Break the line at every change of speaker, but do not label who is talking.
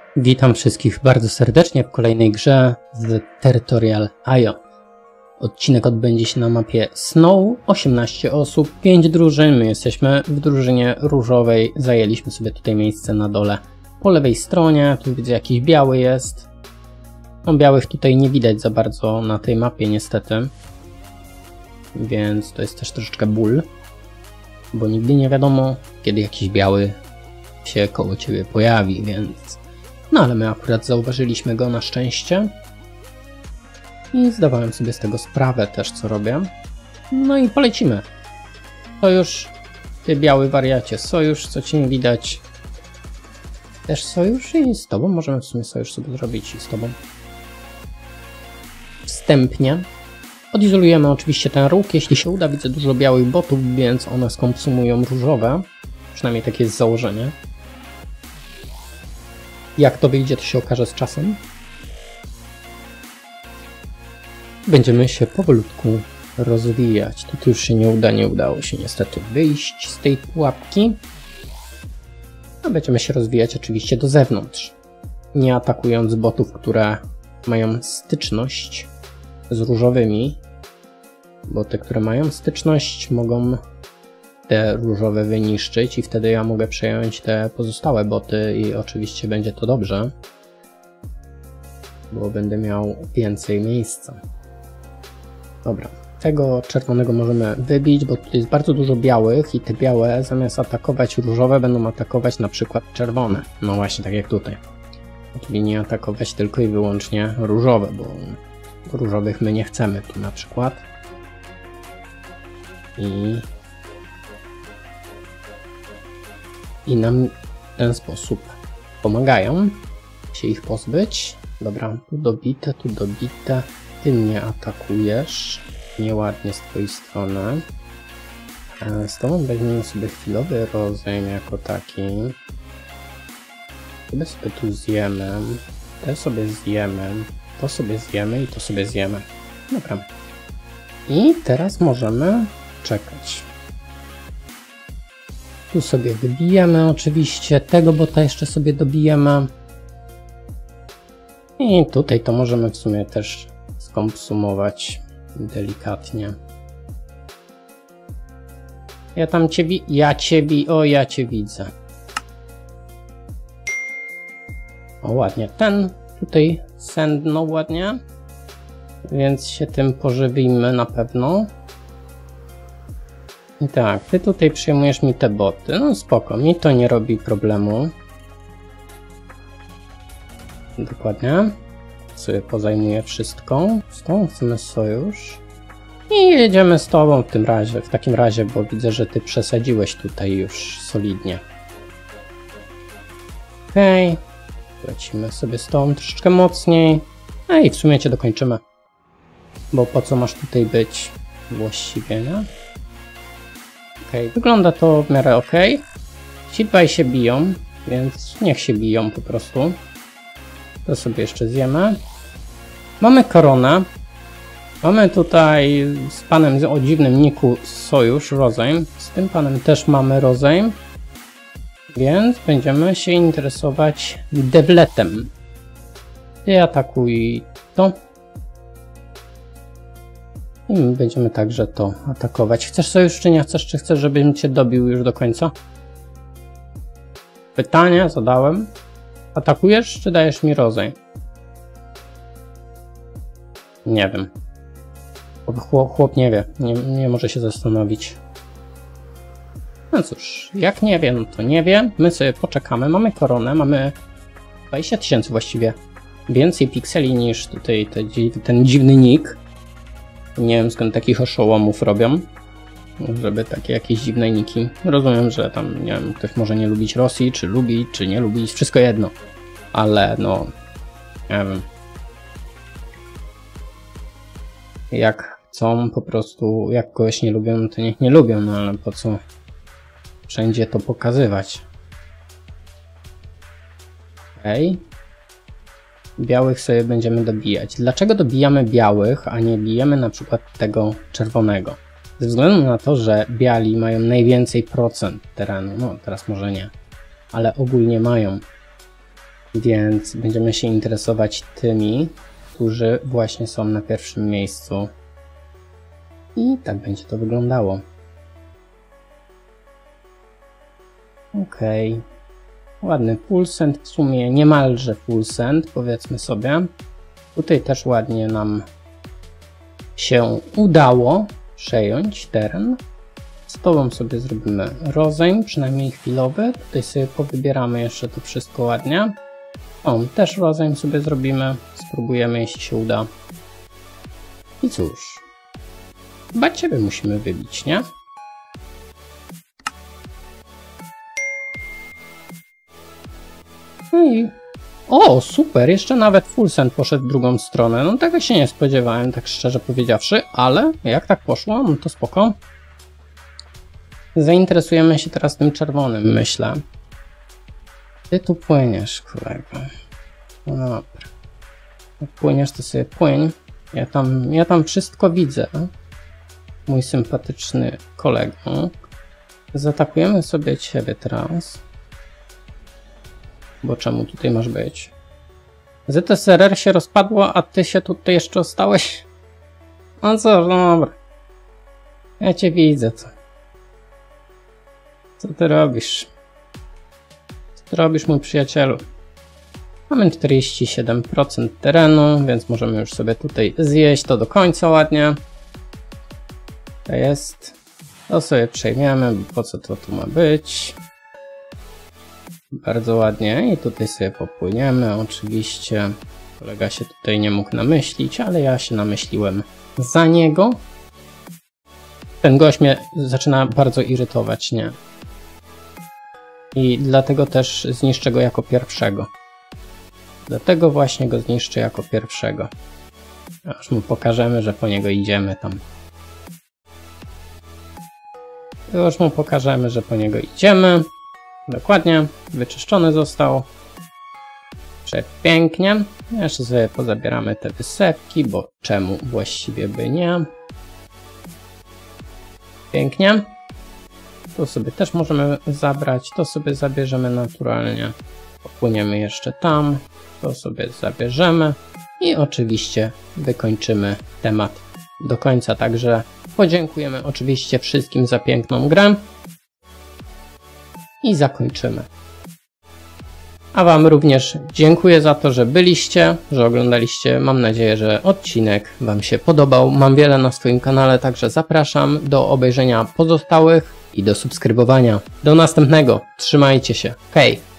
Witam wszystkich bardzo serdecznie w kolejnej grze z Territorial.io. Odcinek odbędzie się na mapie Snow, 18 osób, 5 drużyn, my jesteśmy w drużynie różowej, zajęliśmy sobie tutaj miejsce na dole po lewej stronie, tu widzę jakiś biały jest. No, białych tutaj nie widać za bardzo na tej mapie niestety, więc to jest też troszeczkę ból, bo nigdy nie wiadomo kiedy jakiś biały się koło ciebie pojawi, więc... No ale my akurat zauważyliśmy go na szczęście i zdawałem sobie z tego sprawę też co robię. No i polecimy. Sojusz, ty biały wariacie, sojusz, co ci nie widać. Też sojusz i z tobą możemy w sumie sojusz sobie zrobić i z tobą. Wstępnie odizolujemy oczywiście ten róg, jeśli się uda. Widzę dużo białych botów, więc one skonsumują różowe. Przynajmniej takie jest założenie. Jak to wyjdzie, to się okaże z czasem. Będziemy się powolutku rozwijać. Tu już się nie udało się niestety wyjść z tej pułapki. A będziemy się rozwijać oczywiście do zewnątrz. Nie atakując botów, które mają styczność z różowymi. Bo te, które mają styczność, mogą te różowe wyniszczyć i wtedy ja mogę przejąć te pozostałe boty i oczywiście będzie to dobrze, bo będę miał więcej miejsca. Dobra, tego czerwonego możemy wybić, bo tutaj jest bardzo dużo białych i te białe zamiast atakować różowe będą atakować na przykład czerwone. No właśnie tak jak tutaj. Czyli nie atakować tylko i wyłącznie różowe, bo różowych my nie chcemy tu na przykład. I nam w ten sposób pomagają się ich pozbyć. Dobra, tu dobite, ty mnie atakujesz. Nieładnie z twojej strony. Z tobą weźmiemy sobie chwilowy rozejm jako taki. To sobie tu zjemy. Te sobie zjemy. To sobie zjemy i to sobie zjemy. Dobra. I teraz możemy czekać. Tu sobie wybijemy oczywiście, tego bota jeszcze sobie dobijemy. I tutaj to możemy w sumie też skonsumować delikatnie. Ja cię widzę. O ładnie, ten tutaj sędnął ładnie, więc się tym pożywimy na pewno. I tak, ty tutaj przyjmujesz mi te boty, no spoko, mi to nie robi problemu. Dokładnie. Sobie pozajmuję wszystko. Z tobą chcemy sojusz. I jedziemy z tobą w takim razie, bo widzę, że ty przesadziłeś tutaj już solidnie. Okej. Lecimy sobie z tobą troszeczkę mocniej. No i w sumie cię dokończymy. Bo po co masz tutaj być właściwie, nie? Okej, wygląda to w miarę ok. Ci dwaj się biją, więc niech się biją po prostu. To sobie jeszcze zjemy. Mamy koronę. Mamy tutaj z panem o dziwnym niku sojusz, rozejm. Z tym panem też mamy rozejm. Więc będziemy się interesować Devletem. Ty atakuj to. I my będziemy także to atakować. Chcesz sojusz czy nie chcesz? Czy chcesz, żebym cię dobił już do końca? Pytanie zadałem. Atakujesz czy dajesz mi rozejm? Nie wiem. Chłop nie wie. Nie może się zastanowić. No cóż, jak nie wie, no to nie wie. My sobie poczekamy. Mamy koronę, mamy 20 000 właściwie. Więcej pikseli niż tutaj ten dziwny nick. Nie wiem skąd takich oszołomów robią, żeby takie jakieś dziwne niki. Rozumiem, że tam, nie wiem, ktoś może nie lubić Rosji, czy lubi, czy nie lubi, wszystko jedno. Ale no, nie wiem. Jak chcą po prostu, jak kogoś nie lubią, to niech nie lubią, no ale po co wszędzie to pokazywać. Okej. Białych sobie będziemy dobijać. Dlaczego dobijamy białych, a nie bijemy na przykład tego czerwonego? Ze względu na to, że biali mają najwięcej procent terenu. No teraz może nie, ale ogólnie mają. Więc będziemy się interesować tymi, którzy właśnie są na pierwszym miejscu. I tak będzie to wyglądało. Okej. Ładny full send, w sumie niemalże full send, powiedzmy sobie. Tutaj też ładnie nam się udało przejąć teren. Z tobą sobie zrobimy rozejm, przynajmniej chwilowy. Tutaj sobie powybieramy jeszcze to wszystko ładnie. O, też rozejm sobie zrobimy. Spróbujemy, jeśli się uda. I cóż. Chyba ciebie musimy wybić, nie? No i... O, super! Jeszcze nawet full send poszedł w drugą stronę. No tego się nie spodziewałem, tak szczerze powiedziawszy, ale jak tak poszło, no to spoko. Zainteresujemy się teraz tym czerwonym, myślę. Ty tu płyniesz, kolego. No dobra. Jak płyniesz, to sobie płyń. Ja tam wszystko widzę. Mój sympatyczny kolego. Zaatakujemy sobie ciebie teraz. Bo czemu tutaj masz być? ZSRR się rozpadło, a ty się tutaj jeszcze ostałeś? No co, no dobra. Ja cię widzę. Co ty robisz? Co ty robisz, mój przyjacielu? Mamy 47% terenu, więc możemy już sobie tutaj zjeść to do końca ładnie. To jest. To sobie przejmiemy, bo po co to tu ma być? Bardzo ładnie i tutaj sobie popłyniemy. Oczywiście kolega się tutaj nie mógł namyślić, ale ja się namyśliłem za niego. Ten gość mnie zaczyna bardzo irytować, nie? I dlatego też zniszczę go jako pierwszego. Dlatego właśnie go zniszczę jako pierwszego. Aż mu pokażemy, że po niego idziemy tam. Już mu pokażemy, że po niego idziemy. Dokładnie. Wyczyszczony został. Przepięknie. Jeszcze sobie pozabieramy te wysepki, bo czemu właściwie by nie. Pięknie. To sobie też możemy zabrać. To sobie zabierzemy naturalnie. Popłyniemy jeszcze tam. To sobie zabierzemy. I oczywiście wykończymy temat do końca. Także podziękujemy oczywiście wszystkim za piękną grę. I zakończymy. A wam również dziękuję za to, że byliście, że oglądaliście. Mam nadzieję, że odcinek wam się podobał. Mam wiele na swoim kanale, także zapraszam do obejrzenia pozostałych i do subskrybowania. Do następnego. Trzymajcie się. Hej!